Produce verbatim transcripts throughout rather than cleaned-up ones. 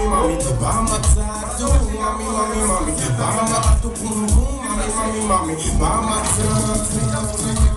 mami, vamos a tu, mami, mami, mami, vamos a tu pum pum, mami, mami, mami, vamos a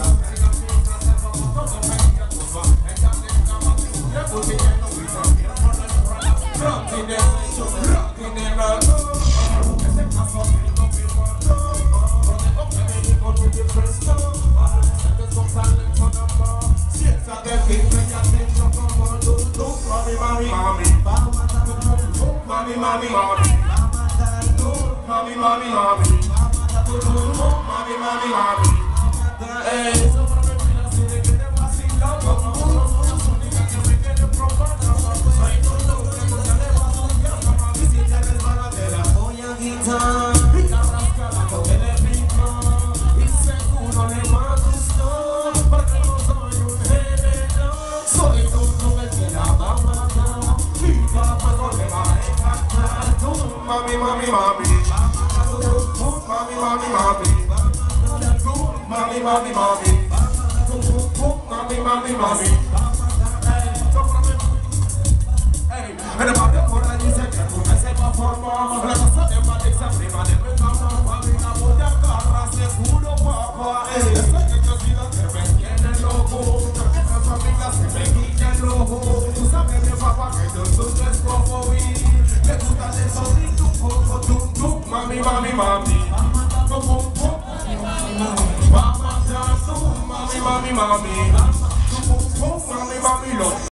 Mommy, mommy, mommy, mommy, mommy, mommy, mommy, mommy, mommy. Hey. Mommy, mommy, mommy, mommy, mommy, mommy, mommy, mommy, mommy, mommy, mommy, mommy. Hey, and about the one that you said, I said, my form, let us have them, but it's a free man. They come down, mommy, now put their car, I said, who don't papa, hey, it's like you just feel like they're making a logo. I'm from the class, they're making a logo. To some of them, papa, I don't do just go for we. Let's put that in something. Mommy, mommy, mommy, mommy, mommy, mommy, mommy, mommy, mommy, mommy,